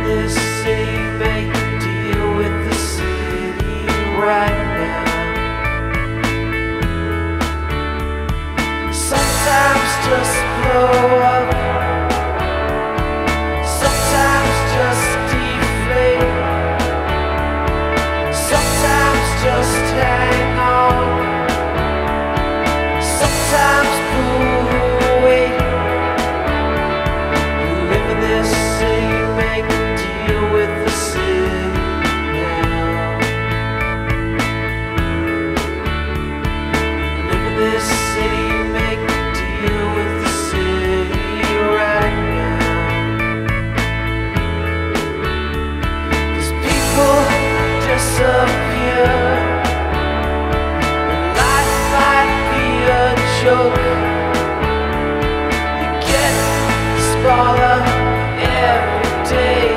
this city, make a deal with the city right now. Sometimes just blow up, sometimes just deflate, sometimes just hang on, sometimes pull away. You live in this city, make a deal with the city now. You live in this city, make a deal with the city right now. 'Cause people disappear, and life might be a joke. You get smaller every day.